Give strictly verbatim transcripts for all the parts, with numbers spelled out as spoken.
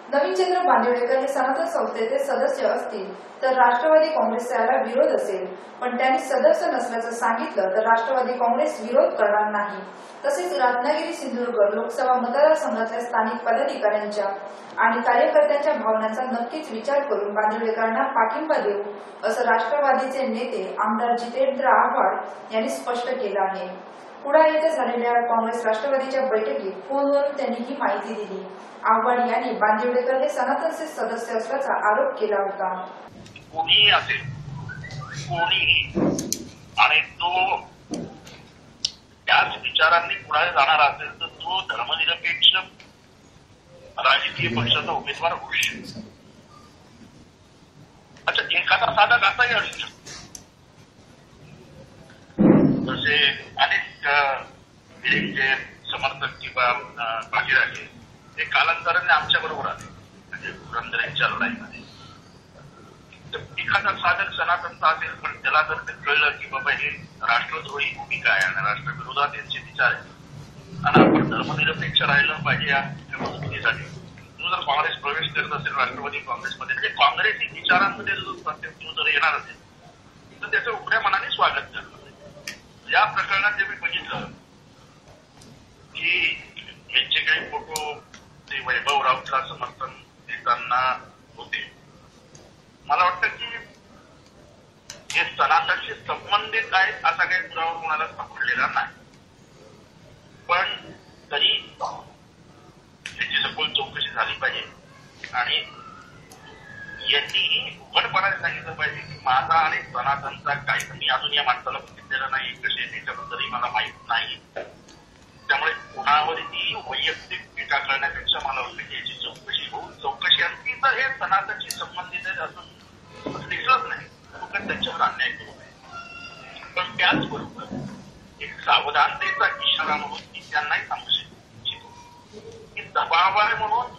नवीनचंद्र बांदिवडेकर हे सनातन संस्थेचे सदस्य असतील तर राष्ट्रवादी काँग्रेसचा याला विरोध असेल, पण त्यांनी सदस्य नसल्याचं सांगितलं तर राष्ट्रवादी काँग्रेस विरोध करणार नाही. तसेच रत्नागिरी सिंधुदुर्ग लोकसभा मतदारसंघातल्या स्थानिक पदाधिकाऱ्यांच्या आणि कार्यकर्त्यांच्या भावनांचा नक्कीच विचार करून बांदिवडेकरांना पाठिंबा देऊ, असं राष्ट्रवादीचे नेते आमदार जितेंद्र आव्हाड यांनी स्पष्ट केलं आहे. कुडाळ येथे झालेल्या काँग्रेस राष्ट्रवादीच्या बैठकीत फोनवरून त्यांनी ही माहिती दिली. आव्हाड यांनी बांदिवडेकर हे सनातनचे सदस्य असल्याचा आरोप केला होता. कोणी असेल कोणीही आणि तो त्याच विचारांनी पुढे जाणार असेल तर तो धर्मनिरपेक्ष राजकीय पक्षाचा उमेदवार होऊ शकतो. अच्छा, एखादा साधक असाही असू शकतो. जसे अनेक जे समर्थक किंवा बाजीराजे ते कालांतराने आमच्या बरोबर आले, म्हणजे पुरंदरेंच्या लढाईमध्ये. तर एखादा साधक सनातनचा असेल पण त्याला जर ते कळलं की बाबा हे राष्ट्रद्रोही भूमिका आहे आणि राष्ट्रविरोधात यांचे विचार आहे आणि आपण धर्मनिरपेक्ष राहिलं पाहिजे या मदतीसाठी, तो जर काँग्रेस प्रवेश करत असेल राष्ट्रवादी काँग्रेसमध्ये, म्हणजे काँग्रेसी विचारांमध्ये जो तो जर येणार असेल तर त्याचं उघड्या मनाने स्वागत करणार. या प्रकरणात जे मी बघितलं की यांचे काही फोटो ते वैभव राऊतला समर्थन देताना होते, मला वाटतं की हे सनातनशी संबंधित आहेत असा काही पुरावा कोणाला सापडलेला नाही. पण तरी त्याची सखोल चौकशी झाली पाहिजे आणि यांनीही उघडपणाने सांगितलं पाहिजे की माझा आणि सनातनचा काही, मी अजून या माणसाला बघितलेलं नाही, कसे त्याच्याबद्दलही मला माहित नाही. त्यामुळे कुणावरही वैयक्तिक टीका करण्यापेक्षा मला वाटतं की याची चौकशी होऊन चौकशी आणखी तर हे सनातनशी संबंधित आहे असं दिसलंच नाही, लोक त्यांच्यावर अन्याय करू नये. पण त्याचबरोबर एक सावधानतेचा इशारा म्हणून मी त्यांनाही सांगू इच्छितो की दबाव आहे म्हणून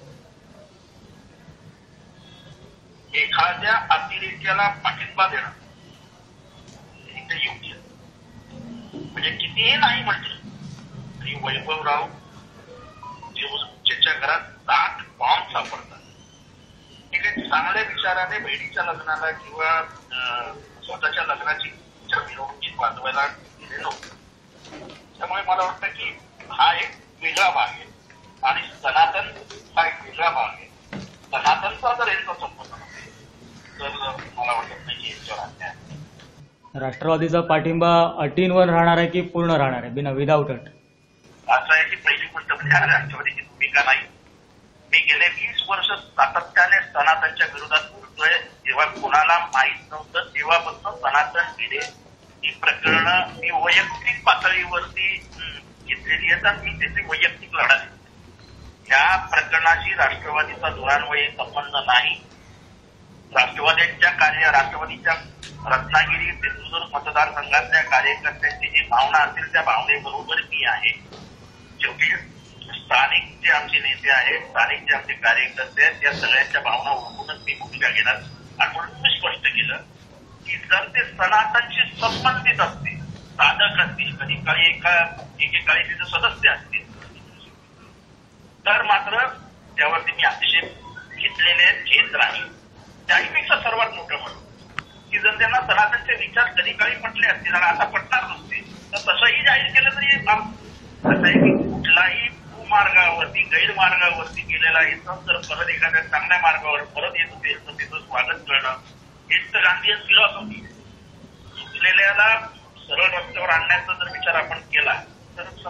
एखाद्या अतिरेक्याला पाठिंबा देणं हे योग्य, म्हणजे कितीही नाही म्हटलं तरी वैभवराव ज्याच्या घरात साठ बॉम्ब सापडतात, हे काही चांगल्या विचाराने बहिणीच्या लग्नाला किंवा स्वतःच्या लग्नाची मिरवणुकीत वाजवायला गेले नव्हते. त्यामुळे मला वाटतं की हा एक वेगळा भाग आहे आणि सनातन हा एक वेगळा भाग आहे. सनातनचा जर यांचा संबंध नसेल तर मला वाटत नाही की यांच्यावर अन्याय. राष्ट्रवादीचा पाठिंबा अटींवर राहणार आहे की पूर्ण राहणार आहे, बिना विदाऊट अट? असं आहे की पहिली गोष्ट म्हणजे राष्ट्रवादीची भूमिका नाही. मी गेले वीस वर्ष सातत्याने सनातनच्या विरोधात बोलतोय. जेव्हा कोणाला माहीत नव्हतं तेव्हापासून सनातन पिढे ही प्रकरणं मी वैयक्तिक पातळीवरती घेतलेली आहेत आणि मी त्याची वैयक्तिक लढा देतो. या प्रकरणाशी राष्ट्रवादीचा धोरणान्वये संबंध नाही. राष्ट्रवादीच्या कार्य राष्ट्रवादीच्या रत्नागिरी सिंधुदुर्ग मतदारसंघातल्या कार्यकर्त्यांची जी भावना असेल त्या भावनेबरोबर मी आहे. शेवटी स्थानिक जे आमचे नेते आहेत, स्थानिक जे आमचे कार्यकर्ते आहेत, त्या सगळ्यांच्या भावना ओळखूनच मी भूमिका घेणार. आणि म्हणून मी स्पष्ट केलं की जर ते सनातनशी संबंधित असतील, साधक असतील, कधी काळी एका एकेकाळी तिथे सदस्य असतील तर मात्र त्यावरती मी अतिशय घेतलेले घेत राहील. त्याहीपेक्षा सर्वात मोठं म्हणून की जर त्यांना सनातनचे विचार कधी काळी पटले असतील आणि आता पटणार नसते तर तसंही जाहीर केलं तरी असं आहे की कुठलाही भूमार्गावरती गैरमार्गावरती गेलेला इथं जर परत एखाद्या चांगल्या मार्गावर परत येत असेल तर तिथं स्वागत करणं हेच तर गांधीयन फिलॉसॉफी. चुकलेल्याला सरळ रस्त्यावर आणण्याचा जर विचार आपण केला तर